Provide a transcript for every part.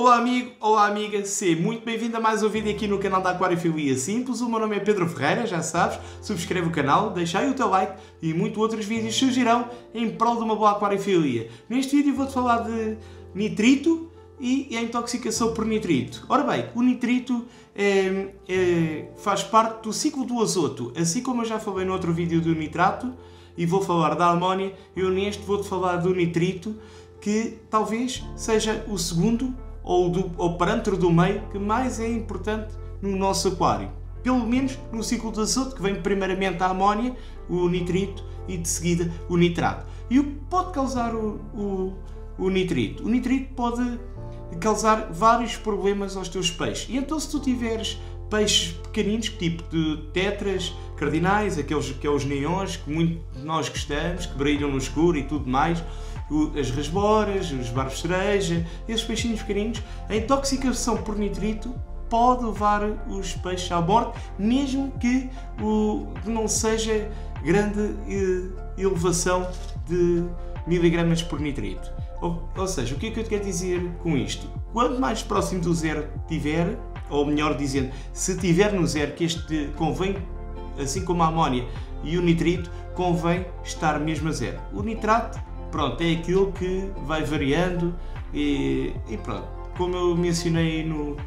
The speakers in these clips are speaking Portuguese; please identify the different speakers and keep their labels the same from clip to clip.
Speaker 1: Olá amigo, olá amiga, seja muito bem-vindo a mais um vídeo aqui no canal da Aquariofilia Simples. O meu nome é Pedro Ferreira, já sabes, subscreve o canal, deixa aí o teu like e muitos outros vídeos surgirão em prol de uma boa aquariofilia. Neste vídeo vou-te falar de nitrito e a intoxicação por nitrito. Ora bem, o nitrito faz parte do ciclo do azoto, assim como eu já falei no outro vídeo do nitrato e vou falar da amónia, eu neste vou-te falar do nitrito, que talvez seja o segundo ou parâmetro do meio que mais é importante no nosso aquário. Pelo menos no ciclo de azoto, que vem primeiramente a amónia, o nitrito e de seguida o nitrato. E o que pode causar o nitrito? O nitrito pode causar vários problemas aos teus peixes. E então se tu tiveres peixes pequeninos, tipo de tetras, cardinais, aqueles que é os neons, que muito de nós gostamos, que brilham no escuro e tudo mais, as rasboras, os barbos cereja, esses peixinhos pequeninos, a intoxicação por nitrito pode levar os peixes à morte, mesmo que não seja grande elevação de miligramas por nitrito. Ou seja, o que é que eu te quero dizer com isto? Quanto mais próximo do zero tiver, ou melhor dizendo, se tiver no zero, que este convém, assim como a amónia e o nitrito, convém estar mesmo a zero. O nitrato, pronto, é aquilo que vai variando e pronto. Como eu mencionei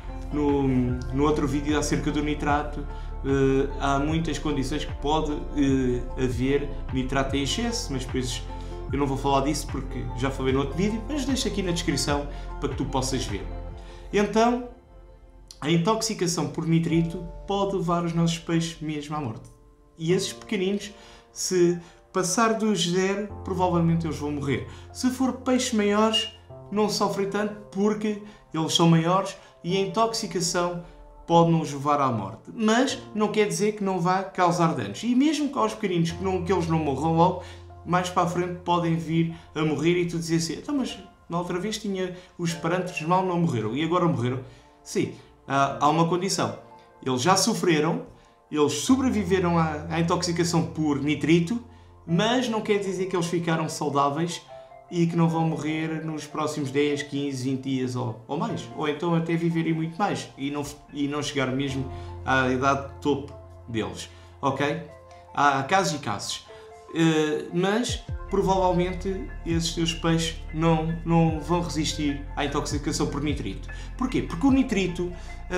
Speaker 1: no outro vídeo acerca do nitrato, há muitas condições que pode haver nitrato em excesso, mas depois eu não vou falar disso porque já falei no outro vídeo, mas deixo aqui na descrição para que tu possas ver. Então, a intoxicação por nitrito pode levar os nossos peixes mesmo à morte. E esses pequeninos, se passar dos zero, provavelmente eles vão morrer. Se for peixes maiores, não sofrem tanto porque eles são maiores e a intoxicação pode nos levar à morte. Mas não quer dizer que não vá causar danos. E mesmo que aos pequeninos que eles não morram logo, mais para a frente podem vir a morrer e tu dizes assim, então, mas na outra vez tinha os parâmetros mal, não morreram e agora morreram. Sim, há uma condição. Eles já sofreram, eles sobreviveram à intoxicação por nitrito, mas não quer dizer que eles ficaram saudáveis e que não vão morrer nos próximos 10, 15, 20 dias ou mais. Ou então até viverem muito mais e não chegar mesmo à idade topo deles. Ok? Há casos e casos. Mas provavelmente esses teus peixes não vão resistir à intoxicação por nitrito. Porquê? Porque o nitrito,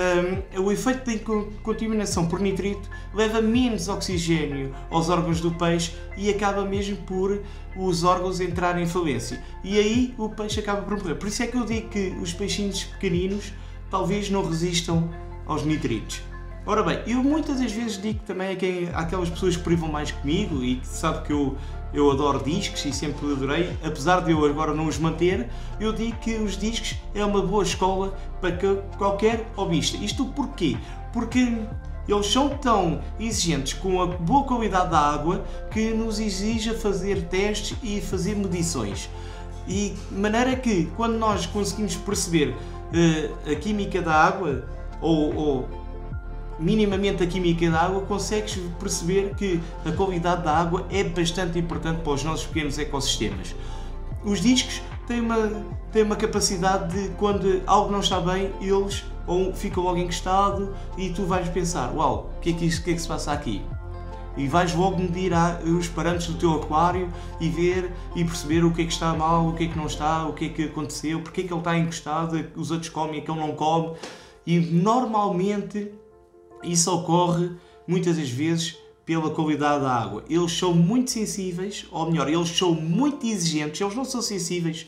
Speaker 1: o efeito da contaminação por nitrito leva menos oxigênio aos órgãos do peixe e acaba mesmo por os órgãos entrarem em falência. E aí o peixe acaba por morrer. Por isso é que eu digo que os peixinhos pequeninos talvez não resistam aos nitritos. Ora bem, eu muitas das vezes digo também àquelas pessoas que privam mais comigo e que sabe que eu adoro discos e sempre adorei, apesar de eu agora não os manter, eu digo que os discos é uma boa escola para qualquer hobbyista. Isto porquê? Porque eles são tão exigentes com a boa qualidade da água que nos exige fazer testes e fazer medições. E de maneira que quando nós conseguimos perceber a química da água ou minimamente a química da água, consegues perceber que a qualidade da água é bastante importante para os nossos pequenos ecossistemas. Os discos têm uma capacidade de, quando algo não está bem, eles ficam logo encostados e tu vais pensar, uau, o que é que se passa aqui? E vais logo medir os parâmetros do teu aquário e ver e perceber o que é que está mal, o que é que não está, o que é que aconteceu, porque é que ele está encostado, os outros comem, aquele não come. E normalmente isso ocorre muitas das vezes pela qualidade da água. Eles são muito sensíveis, ou melhor, eles são muito exigentes, eles não são sensíveis,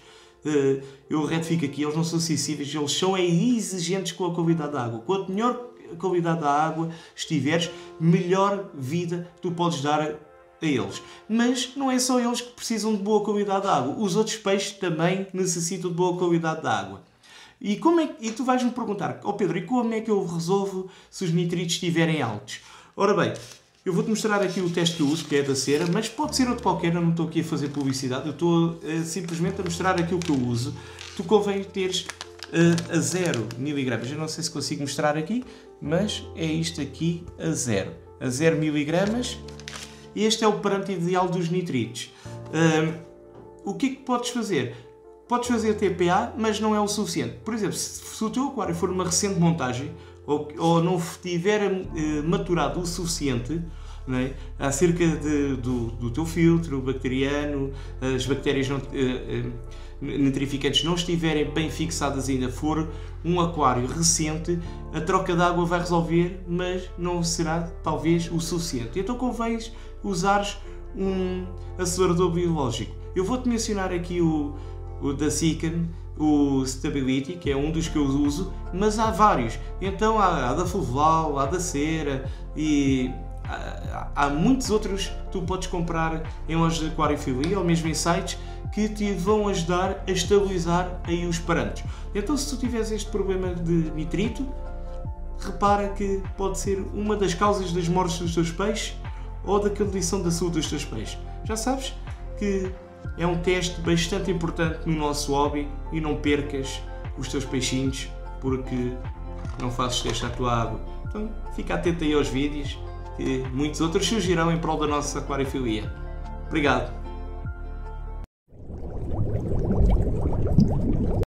Speaker 1: eu retifico aqui, eles não são sensíveis, eles são exigentes com a qualidade da água. Quanto melhor a qualidade da água estiveres, melhor vida tu podes dar a eles. Mas não é só eles que precisam de boa qualidade da água, os outros peixes também necessitam de boa qualidade da água. E tu vais-me perguntar, Pedro, e como é que eu resolvo se os nitritos estiverem altos? Ora bem, eu vou-te mostrar aqui o teste que eu uso, que é da cera, mas pode ser outro qualquer, eu não estou aqui a fazer publicidade, eu estou simplesmente a mostrar aquilo que eu uso. Tu convém teres a 0 mg, eu não sei se consigo mostrar aqui, mas é isto aqui a 0 mg. Este é o parâmetro ideal dos nitritos. O que é que podes fazer? podes fazer TPA, mas não é o suficiente. Por exemplo, se o teu aquário for uma recente montagem ou não tiver maturado o suficiente, não é? Acerca do teu filtro bacteriano, as bactérias nitrificantes não estiverem bem fixadas ainda, for um aquário recente, a troca de água vai resolver, mas não será talvez o suficiente. Então convém usares um acelerador biológico. Eu vou-te mencionar aqui o da Sican, o Stability, que é um dos que eu uso, mas há vários. Então há da Fluval, há da Cera e há muitos outros que tu podes comprar em lojas de aquariofilia ou mesmo em sites que te vão ajudar a estabilizar aí os parâmetros. Então, se tu tiveres este problema de nitrito, repara que pode ser uma das causas das mortes dos teus peixes ou da condição da saúde dos teus peixes. Já sabes que é um teste bastante importante no nosso hobby e não percas os teus peixinhos porque não fazes teste à tua água. Então, fica atento aí aos vídeos que muitos outros surgirão em prol da nossa aquariofilia. Obrigado!